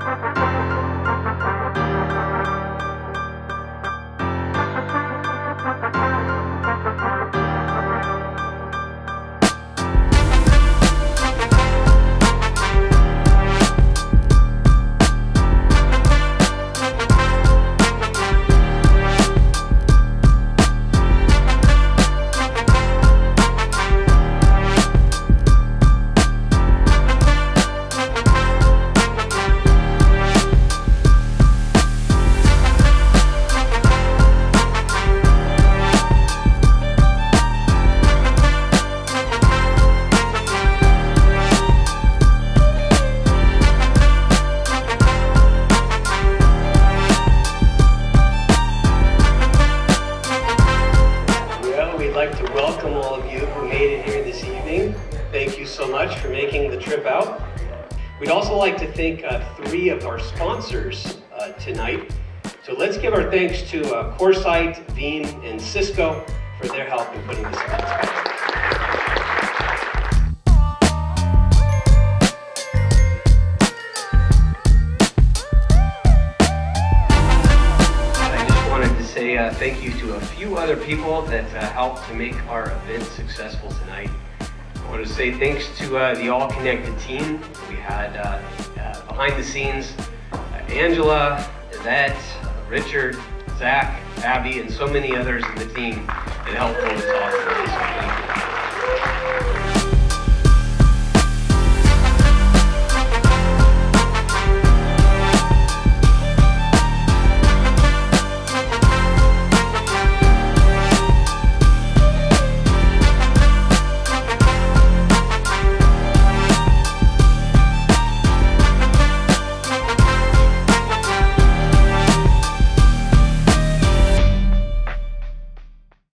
Thank you so much for making the trip out. We'd also like to thank 3 of our sponsors tonight. So let's give our thanks to CoreSite, Veeam, and Cisco for their help in putting this event together. Thank you to a few other people that helped to make our event successful tonight. I want to say thanks to the AllConnected team. We had behind the scenes Angela, Yvette, Richard, Zach, Abby, and so many others in the team that helped pull this off tonight. So thank you.